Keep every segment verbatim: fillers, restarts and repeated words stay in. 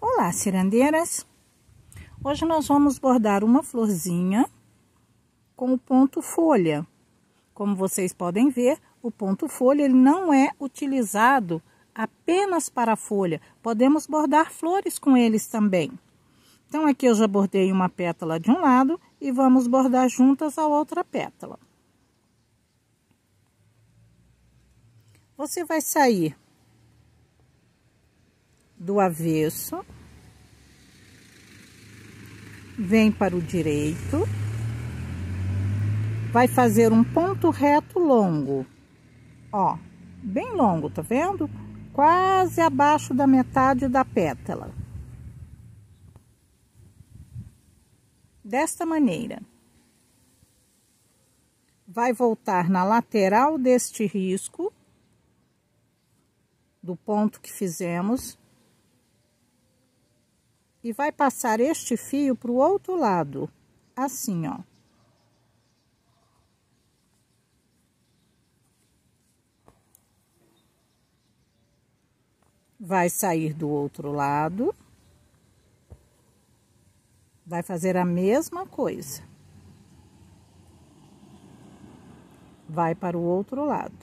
Olá, cirandeiras! Hoje nós vamos bordar uma florzinha com o ponto folha. Como vocês podem ver, o ponto folha ele não é utilizado apenas para a folha. Podemos bordar flores com eles também. Então aqui eu já bordei uma pétala de um lado e vamos bordar juntas a outra pétala. Você vai sair do avesso, vem para o direito, vai fazer um ponto reto longo, ó, bem longo, tá vendo? Quase abaixo da metade da pétala. Desta maneira. Vai voltar na lateral deste risco, do ponto que fizemos, e vai passar este fio para o outro lado, assim, ó. Vai sair do outro lado, vai fazer a mesma coisa. Vai para o outro lado.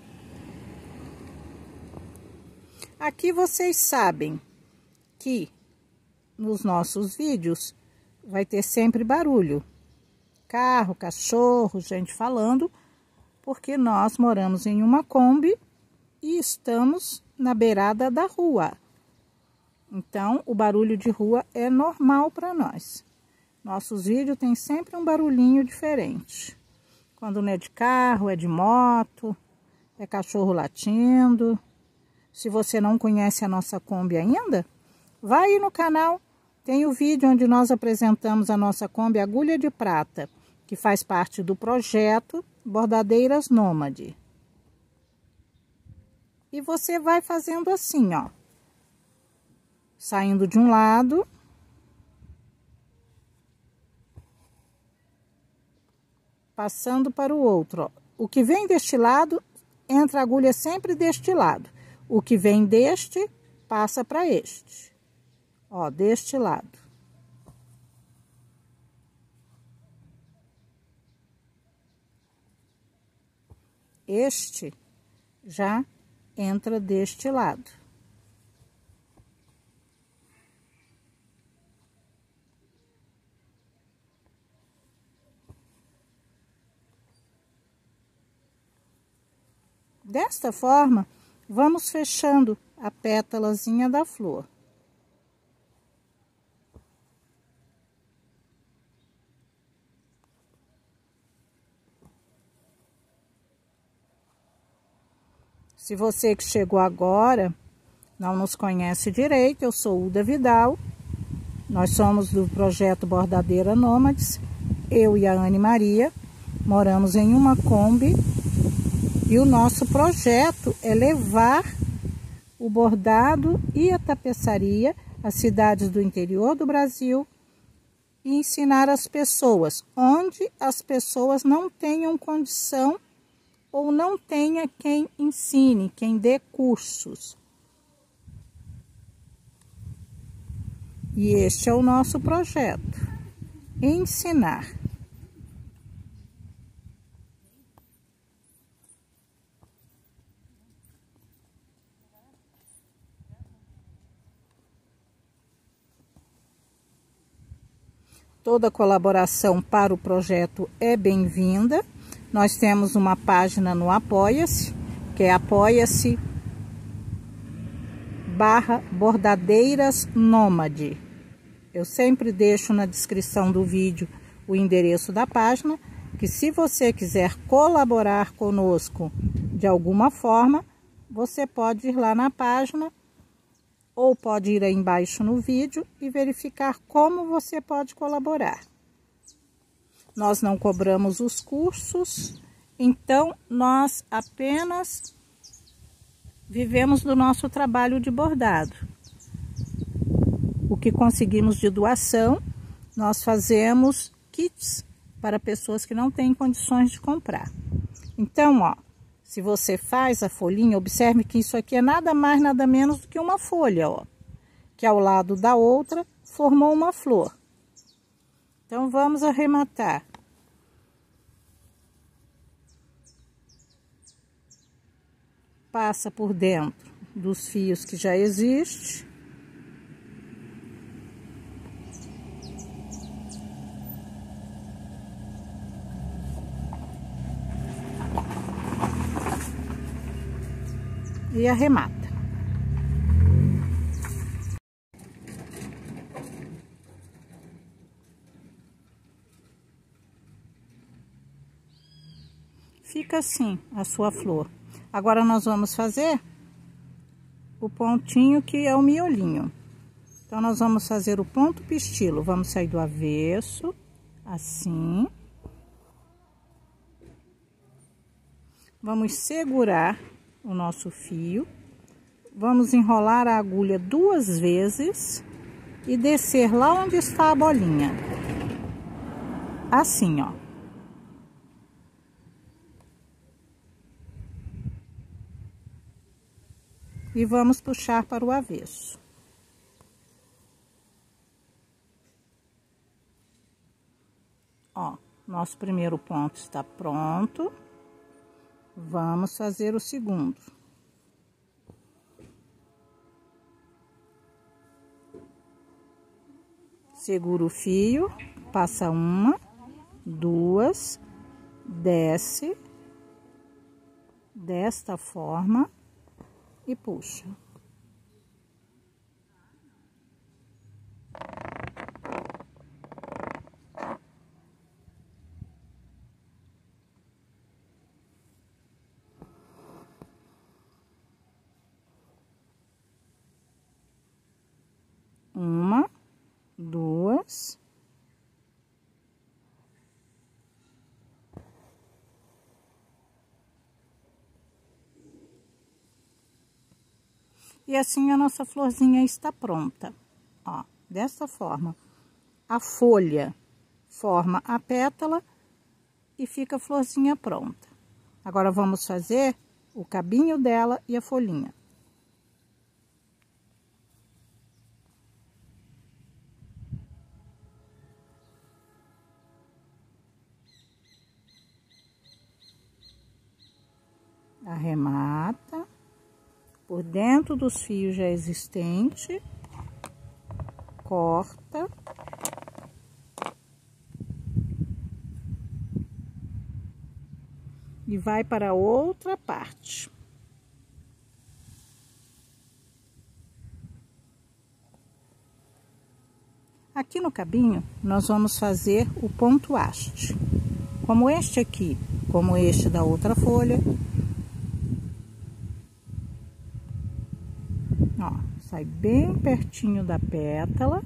Aqui vocês sabem que nos nossos vídeos vai ter sempre barulho, carro, cachorro, gente falando, porque nós moramos em uma Kombi e estamos na beirada da rua. Então, o barulho de rua é normal para nós. Nossos vídeos tem sempre um barulhinho diferente. Quando não é de carro, é de moto, é cachorro latindo. Se você não conhece a nossa Kombi ainda, vai aí no canal. Tem o vídeo onde nós apresentamos a nossa Kombi Agulha de Prata, que faz parte do projeto Bordadeiras Nômade. E você vai fazendo assim, ó. Saindo de um lado. Passando para o outro, ó. O que vem deste lado, entra a agulha sempre deste lado. O que vem deste, passa para este. Ó, deste lado. Este já entra deste lado. Desta forma, vamos fechando a pétalazinha da flor. Se você que chegou agora, não nos conhece direito, eu sou Uda Vidal. Nós somos do projeto Bordadeira Nômades. Eu e a Anne Maria moramos em uma Kombi. E o nosso projeto é levar o bordado e a tapeçaria às cidades do interior do Brasil e ensinar as pessoas onde as pessoas não tenham condição ou não tenha quem ensine, quem dê cursos. E este é o nosso projeto, ensinar. Toda colaboração para o projeto é bem-vinda. Nós temos uma página no Apoia-se, que é apoia-se barra Bordadeiras Nômade. Eu sempre deixo na descrição do vídeo o endereço da página, que se você quiser colaborar conosco de alguma forma, você pode ir lá na página, ou pode ir aí embaixo no vídeo e verificar como você pode colaborar. Nós não cobramos os cursos, então nós apenas vivemos do nosso trabalho de bordado. O que conseguimos de doação, nós fazemos kits para pessoas que não têm condições de comprar. Então, ó, se você faz a folhinha, observe que isso aqui é nada mais, nada menos do que uma folha, ó. Que que ao lado da outra formou uma flor. Então, vamos arrematar. Passa por dentro dos fios que já existem. E arremata. Fica assim a sua flor. Agora nós vamos fazer o pontinho que é o miolinho. Então nós vamos fazer o ponto pistilo. Vamos sair do avesso, assim. Vamos segurar o nosso fio. Vamos enrolar a agulha duas vezes e descer lá onde está a bolinha. Assim, ó. E vamos puxar para o avesso. Ó, nosso primeiro ponto está pronto. Vamos fazer o segundo. Segura o fio, passa uma, duas, desce, desta forma. E puxa. Uma, duas. E assim a nossa florzinha está pronta, ó, dessa forma. A folha forma a pétala e fica a florzinha pronta. Agora vamos fazer o cabinho dela e a folhinha. Arremata por dentro dos fios já existentes, corta. E vai para outra parte. Aqui no cabinho, nós vamos fazer o ponto haste. Como este aqui, como este da outra folha. Ó, sai bem pertinho da pétala.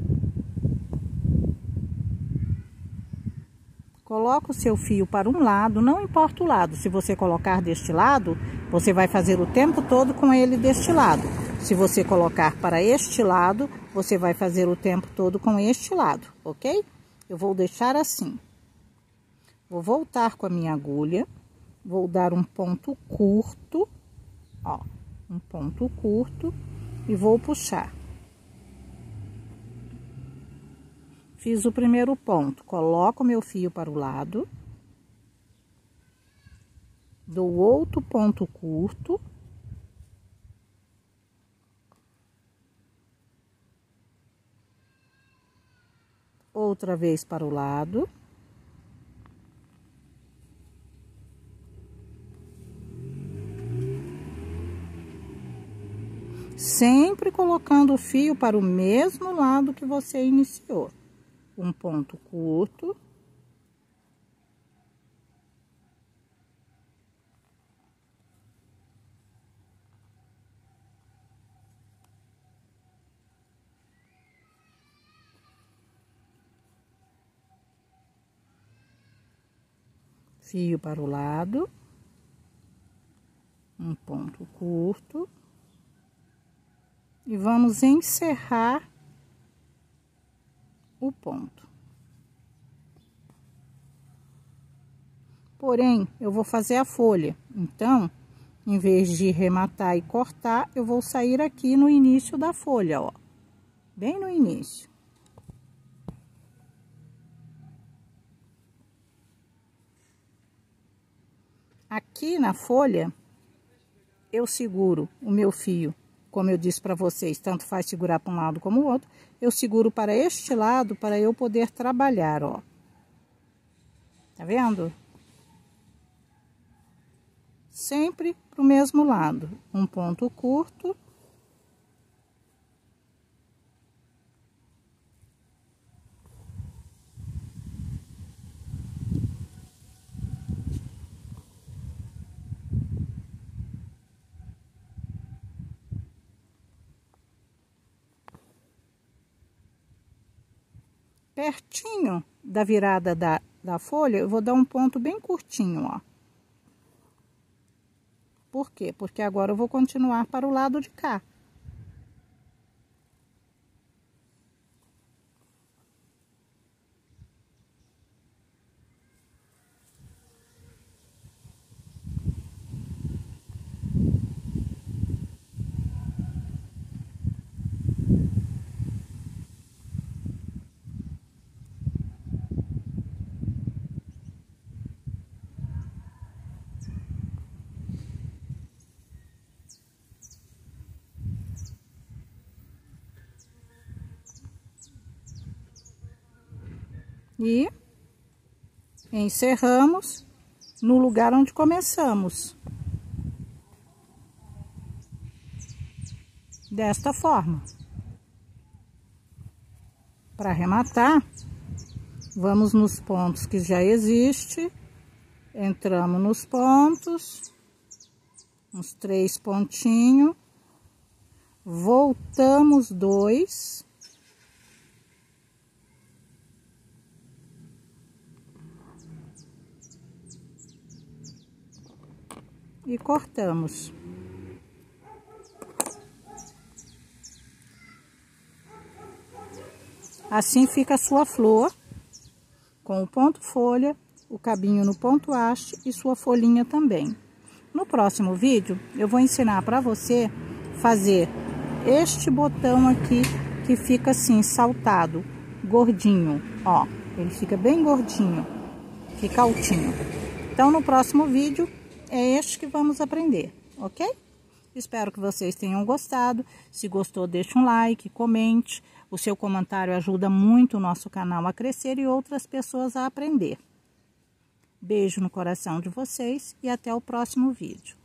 Coloca o seu fio para um lado, não importa o lado. Se você colocar deste lado, você vai fazer o tempo todo com ele deste lado. Se você colocar para este lado, você vai fazer o tempo todo com este lado, ok? Eu vou deixar assim. Vou voltar com a minha agulha, vou dar um ponto curto, ó, um ponto curto e vou puxar. Fiz o primeiro ponto, coloco meu fio para o lado, dou outro ponto curto, outra vez para o lado, sempre colocando o fio para o mesmo lado que você iniciou. Um ponto curto. Fio para o lado. Um ponto curto. E vamos encerrar o ponto. Porém, eu vou fazer a folha. Então, em vez de rematar e cortar, eu vou sair aqui no início da folha, ó. bem no início. Aqui na folha, eu seguro o meu fio, como eu disse para vocês, tanto faz segurar para um lado como o outro, eu seguro para este lado para eu poder trabalhar, ó. Tá vendo? Sempre pro mesmo lado, um ponto curto. Pertinho da virada da, da folha, eu vou dar um ponto bem curtinho, ó. Por quê? Porque agora eu vou continuar para o lado de cá. E encerramos no lugar onde começamos. Desta forma. Para arrematar, vamos nos pontos que já existe. Entramos nos pontos, uns três pontinhos, voltamos dois. E cortamos. Assim fica a sua flor, com o ponto folha, o cabinho no ponto haste e sua folhinha também. No próximo vídeo, eu vou ensinar para você fazer este botão aqui, que fica assim, saltado, gordinho, ó. Ele fica bem gordinho, fica altinho. Então, no próximo vídeo, é este que vamos aprender, ok? Espero que vocês tenham gostado. Se gostou, deixe um like, comente. O seu comentário ajuda muito o nosso canal a crescer e outras pessoas a aprender. Beijo no coração de vocês e até o próximo vídeo.